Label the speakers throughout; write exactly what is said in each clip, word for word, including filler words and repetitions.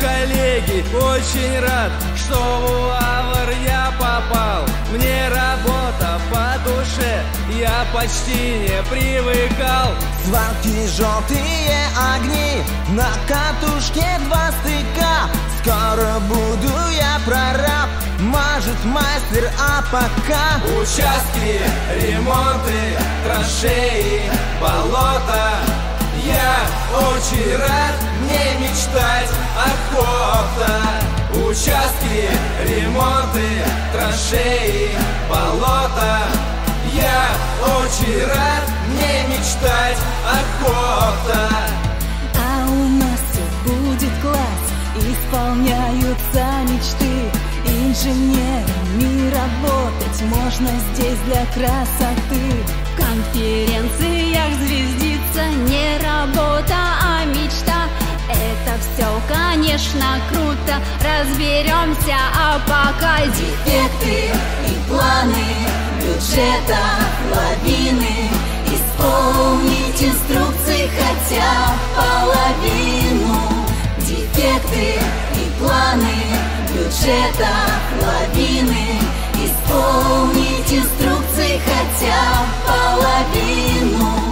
Speaker 1: коллеги, очень рад, что в Авр я попал. Мне работа по душе, я почти не привыкал.
Speaker 2: Звонки, желтые огни, на катушке два стыка. Скоро буду я прораб, мажет мастер, а пока
Speaker 1: участки, ремонты, траншеи, болота. Я очень рад, мне мечтать охота. Участки, ремонты, траншеи, болота. Я очень рад, мне мечтать охота.
Speaker 3: А у нас все будет класс, исполняются мечты. Инженерами работать можно здесь для красоты.
Speaker 4: В конференциях звездится не работа, а мечта. Это все, конечно, круто, разберемся, а пока
Speaker 3: дефекты и планы бюджета, лавины. Исполнить инструкции хотя половину. Дефекты и планы бюджета, лавины. Исполнить инструкции хотя половину.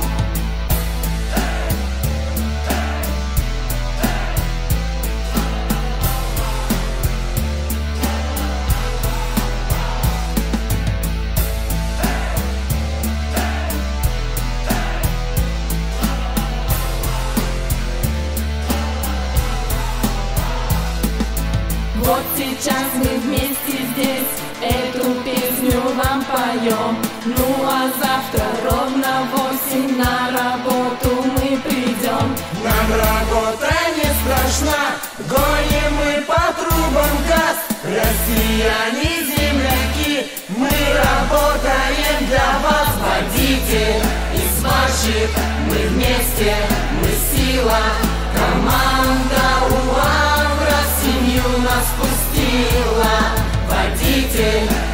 Speaker 5: Вот сейчас мы вместе здесь эту песню вам поем. Ну а завтра ровно в восемь на работу мы придем.
Speaker 1: Нам работа не страшна, гоним мы по трубам газ. Россияне, земляки, мы работаем для вас. Водитель и сварщик, мы вместе, мы сила. Команда УАВРа семью нас пустила. Водитель